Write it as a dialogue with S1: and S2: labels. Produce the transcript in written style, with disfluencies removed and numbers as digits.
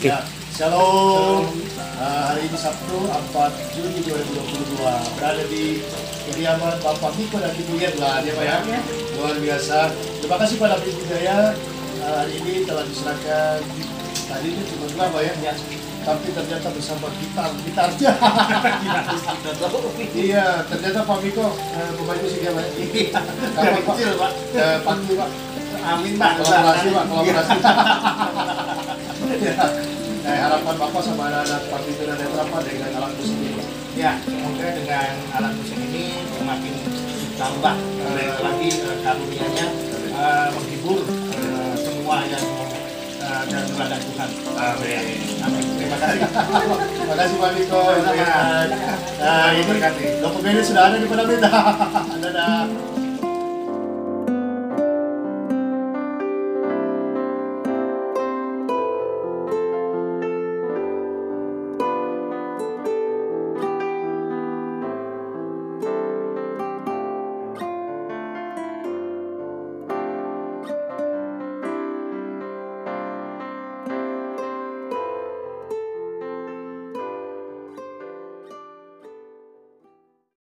S1: Ya, Shalom. Hari ini Sabtu 4 Juni 2022 berada di kediaman Bapak Miko dan Ibu Yerla, ya Pak ya. Luar biasa. Terima kasih pada Ibu Jaya. Hari ini telah diserahkan tadinya cuma dua Pak ya. Tapi ternyata bersama gitarnya. Iya, ternyata Pak Miko pemain musik ya Pak. Iya. Kecil Pak. Pagi Pak. Amin Pak. Kolaborasi Pak, kolaborasi. Ya. Nah, harapan Bapak sama anak-anak Pak Miko dan Netra Pak dengan alat musik ini.
S2: Ya, semoga dengan alat musik ini semakin ditambah lagi karunia-Nya menghibur semua yang dan kepada Tuhan. Amin. Terima kasih.
S1: Terima kasih Pak Miko. Nah, ini dokumennya sudah ada di Padang Beda. Dadah.